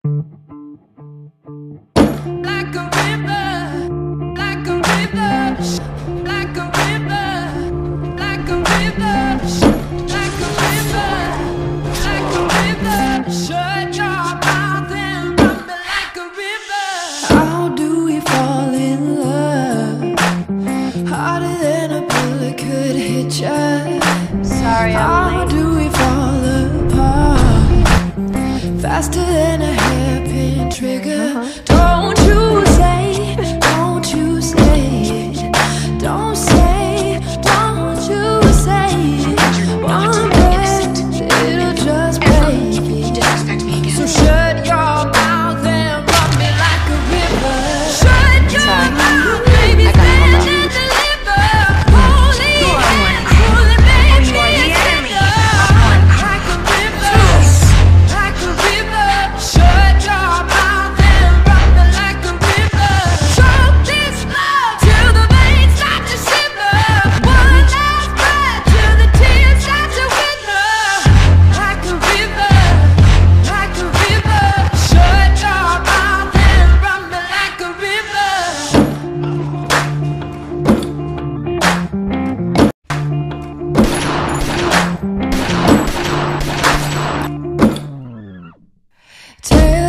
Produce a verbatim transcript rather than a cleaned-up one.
Like a river, like a river, like a river, like a river, like a river, like a river. Shut your mouth and run me like a river. How do we fall in love? Harder than a bullet could hit ya. Sorry, How do we fall apart? Faster than a hairpin trigger. Uh-huh. Don't you say, don't you say it. Don't say, don't you say it. One breath, it'll just break it. So shut your mouth and run me like a river. Shut your mouth, baby, stand and deliver. Holy hands, holy baby, it's tender. Like a river, like a river. Shut your mouth and run me like a river. Choke this love till the veins start to shiver. One last breath till the tears start to wither. Like a river, like a river. Shut your mouth and run me like a river. Tell